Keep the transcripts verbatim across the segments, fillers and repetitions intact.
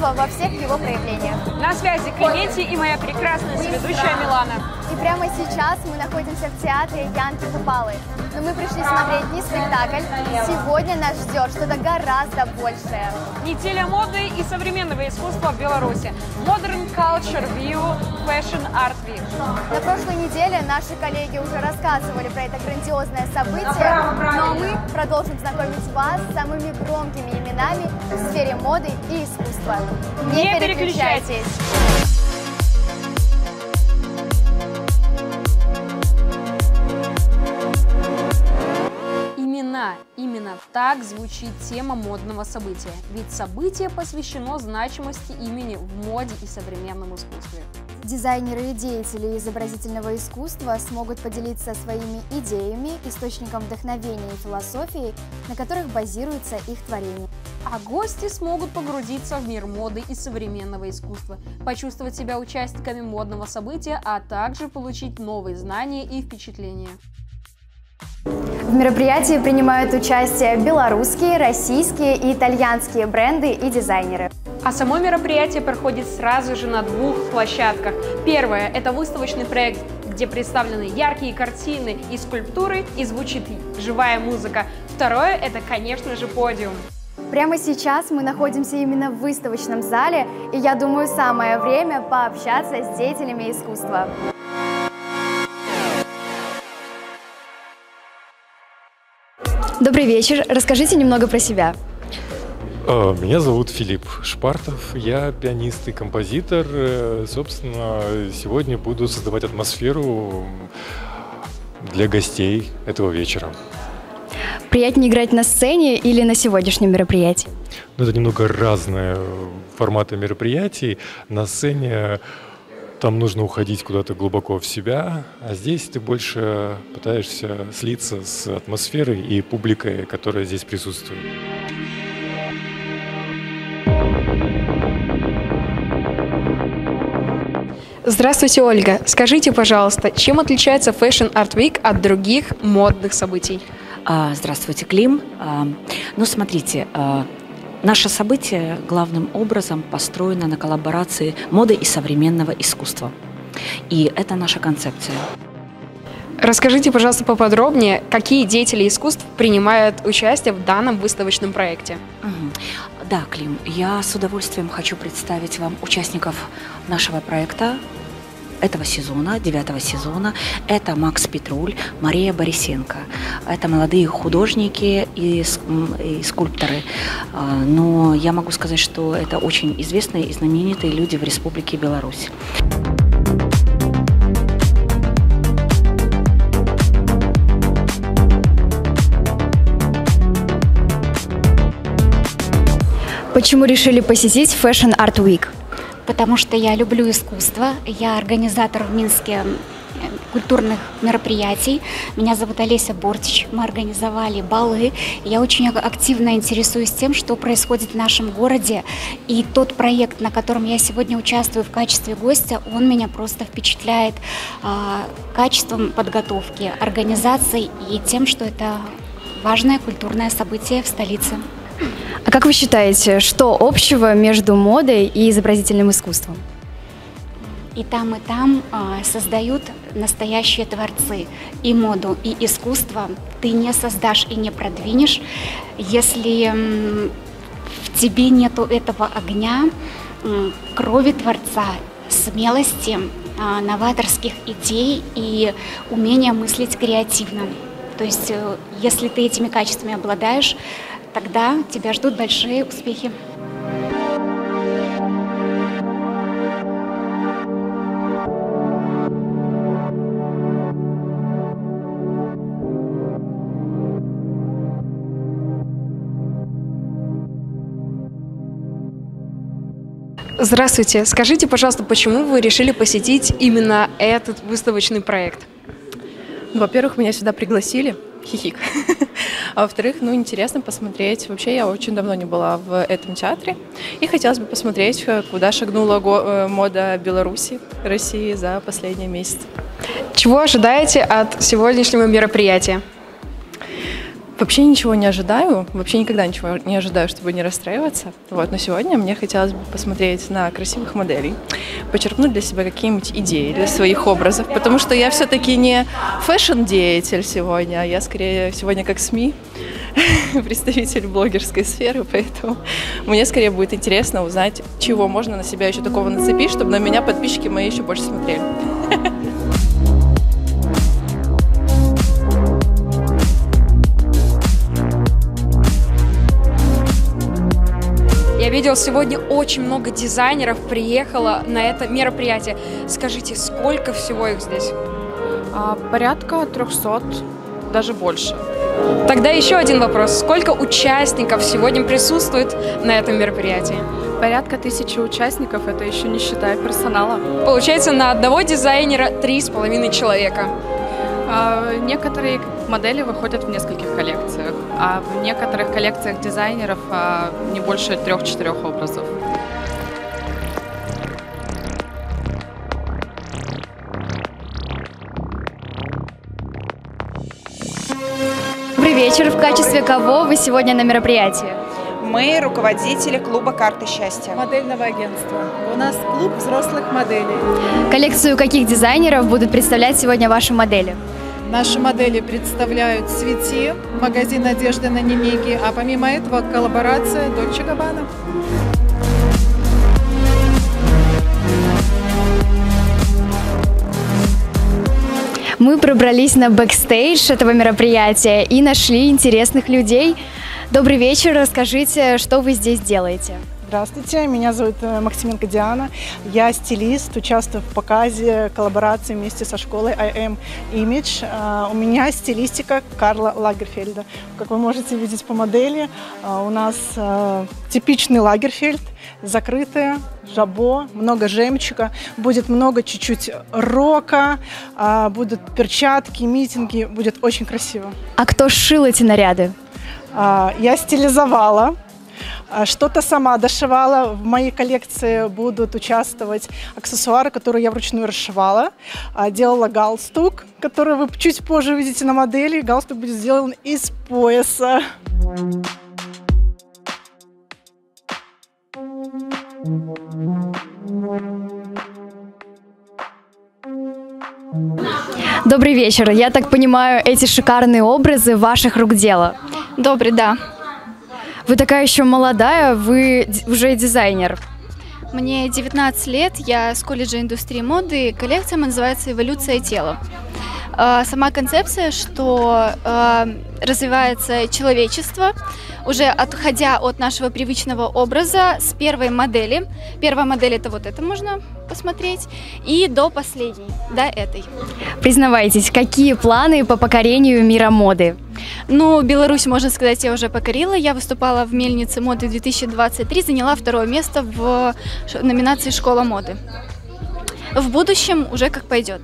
искусства во всех его проявлениях. На связи Клементи и моя прекрасная соведущая Милана. И прямо сейчас мы находимся в театре Янки Купалы. Но мы пришли смотреть не спектакль. Сегодня нас ждет что-то гораздо большее. Неделя моды и современного искусства в Беларуси. Modern Culture View Fashion Art Week. На прошлой неделе наши коллеги уже рассказывали про это грандиозное событие, но мы продолжим знакомить вас с самыми громкими именами в сфере моды и искусства. Не, Не переключайтесь! переключайтесь. Имена. Именно так звучит тема модного события. Ведь событие посвящено значимости имени в моде и современном искусстве. Дизайнеры и деятели изобразительного искусства смогут поделиться своими идеями, источником вдохновения и философией, на которых базируется их творение. А гости смогут погрузиться в мир моды и современного искусства, почувствовать себя участниками модного события, а также получить новые знания и впечатления. В мероприятии принимают участие белорусские, российские и итальянские бренды и дизайнеры. А само мероприятие проходит сразу же на двух площадках. Первое – это выставочный проект, где представлены яркие картины и скульптуры и звучит живая музыка. Второе – это, конечно же, подиум. Прямо сейчас мы находимся именно в выставочном зале, и я думаю, самое время пообщаться с деятелями искусства. Добрый вечер. Расскажите немного про себя. Меня зовут Филипп Шпартов, я пианист и композитор. Собственно, сегодня буду создавать атмосферу для гостей этого вечера. Приятнее играть на сцене или на сегодняшнем мероприятии? Ну, это немного разные форматы мероприятий. На сцене там нужно уходить куда-то глубоко в себя, а здесь ты больше пытаешься слиться с атмосферой и публикой, которая здесь присутствует. Здравствуйте, Ольга. Скажите, пожалуйста, чем отличается Fashion Art Week от других модных событий? Здравствуйте, Клим. Ну, смотрите, наше событие главным образом построено на коллаборации моды и современного искусства. И это наша концепция. Расскажите, пожалуйста, поподробнее, какие деятели искусств принимают участие в данном выставочном проекте? Угу. Да, Клим, я с удовольствием хочу представить вам участников нашего проекта этого сезона, девятого сезона. Это Макс Петруль, Мария Борисенко. Это молодые художники и, и скульпторы. Но я могу сказать, что это очень известные и знаменитые люди в Республике Беларусь. Почему решили посетить Fashion Art Week? Потому что я люблю искусство, я организатор в Минске культурных мероприятий. Меня зовут Олеся Бортич, мы организовали балы. Я очень активно интересуюсь тем, что происходит в нашем городе. И тот проект, на котором я сегодня участвую в качестве гостя, он меня просто впечатляет а, качеством подготовки, организацией и тем, что это важное культурное событие в столице. А как вы считаете, что общего между модой и изобразительным искусством? И там, и там а, создают настоящие творцы. И моду, и искусство ты не создашь и не продвинешь, если м, в тебе нету этого огня, м, крови творца, смелости, а, новаторских идей и умения мыслить креативно. То есть, если ты этими качествами обладаешь, тогда тебя ждут большие успехи. Здравствуйте. Скажите, пожалуйста, почему вы решили посетить именно этот выставочный проект? Ну, во-первых, меня сюда пригласили. Хихик. А во-вторых, ну, интересно посмотреть. Вообще, я очень давно не была в этом театре. И хотелось бы посмотреть, куда шагнула мода Беларуси, России за последние месяцы. Чего ожидаете от сегодняшнего мероприятия? Вообще ничего не ожидаю, вообще никогда ничего не ожидаю, чтобы не расстраиваться. Вот, но сегодня мне хотелось бы посмотреть на красивых моделей, почерпнуть для себя какие-нибудь идеи для своих образов, потому что я все-таки не фэшн-деятель сегодня, а я скорее сегодня как СМИ, представитель блогерской сферы, поэтому мне скорее будет интересно узнать, чего можно на себя еще такого нацепить, чтобы на меня подписчики мои еще больше смотрели. Я видел, сегодня очень много дизайнеров приехало на это мероприятие. Скажите, сколько всего их здесь? А, порядка трехсот, даже больше. Тогда еще один вопрос. Сколько участников сегодня присутствует на этом мероприятии? Порядка тысячи участников, это еще не считая персонала. Получается, на одного дизайнера три с половиной человека. А, некоторые модели выходят в нескольких коллекциях, а в некоторых коллекциях дизайнеров а, не больше трех-четырех образов. Добрый вечер. В качестве кого вы сегодня на мероприятии? Мы руководители клуба «Карты счастья». Модельного агентства. У нас клуб взрослых моделей. Коллекцию каких дизайнеров будут представлять сегодня ваши модели? Наши модели представляют Свети, магазин одежды на линейке, а помимо этого коллаборация Dolce Gabbana. Мы пробрались на бэкстейдж этого мероприятия и нашли интересных людей. Добрый вечер, расскажите, что вы здесь делаете? Здравствуйте, меня зовут Максименко Диана, я стилист, участвую в показе коллаборации вместе со школой I Am Image. У меня стилистика Карла Лагерфельда. Как вы можете видеть по модели, у нас типичный Лагерфельд, закрытые, жабо, много жемчуга, будет много чуть-чуть рока, будут перчатки, митинги, будет очень красиво. А кто сшил эти наряды? Я стилизовала. Что-то сама дошивала. В моей коллекции будут участвовать аксессуары, которые я вручную расшивала. Делала галстук, который вы чуть позже увидите на модели. Галстук будет сделан из пояса. Добрый вечер. Я так понимаю, эти шикарные образы ваших рук дело? Добрый, да. Вы такая еще молодая, вы уже дизайнер. Мне девятнадцать лет, я с колледжа индустрии моды, коллекция называется «Эволюция тела». Сама концепция, что развивается человечество, уже отходя от нашего привычного образа с первой модели. Первая модель — это вот это можно посмотреть, и до последней, до этой. Признавайтесь, какие планы по покорению мира моды? Ну, Беларусь, можно сказать, я уже покорила. Я выступала в Мельнице моды две тысячи двадцать три, заняла второе место в номинации «Школа моды». В будущем уже как пойдет.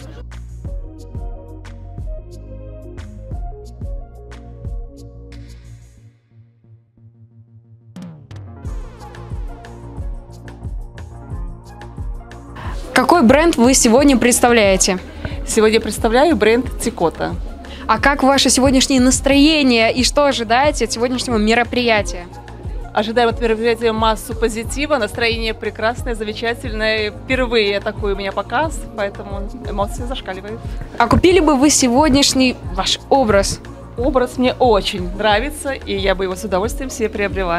Какой бренд вы сегодня представляете? Сегодня представляю бренд Цикота. А как ваше сегодняшнее настроение и что ожидаете от сегодняшнего мероприятия? Ожидаем от мероприятия массу позитива, настроение прекрасное, замечательное. Впервые такой у меня показ, поэтому эмоции зашкаливают. А купили бы вы сегодняшний ваш образ? Образ мне очень нравится, и я бы его с удовольствием себе приобрела.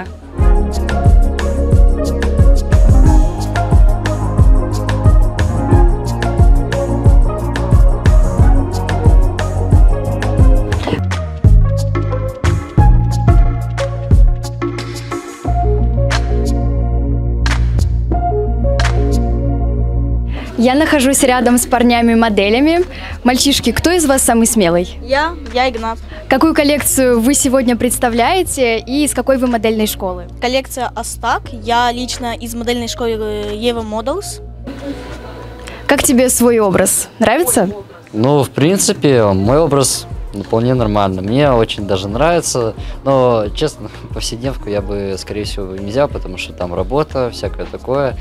Я нахожусь рядом с парнями-моделями. Мальчишки, кто из вас самый смелый? Я, я Игнат. Какую коллекцию вы сегодня представляете и из какой вы модельной школы? Коллекция Астак. Я лично из модельной школы Ева Models. Как тебе свой образ? Нравится? Ну, в принципе, мой образ вполне нормально. Мне очень даже нравится, но, честно, повседневку я бы, скорее всего, не взял, потому что там работа, всякое такое.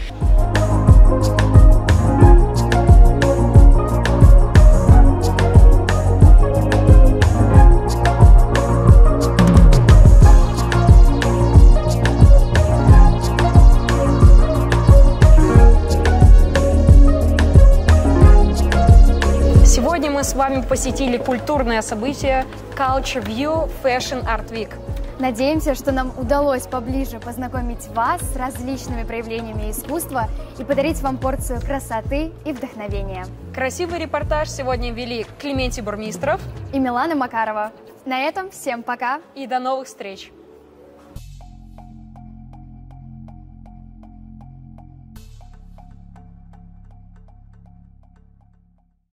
вами посетили культурное событие Culture View Fashion Art Week. Надеемся, что нам удалось поближе познакомить вас с различными проявлениями искусства и подарить вам порцию красоты и вдохновения. Красивый репортаж сегодня вели Клементий Бурмистров и Милана Макарова. На этом всем пока и до новых встреч!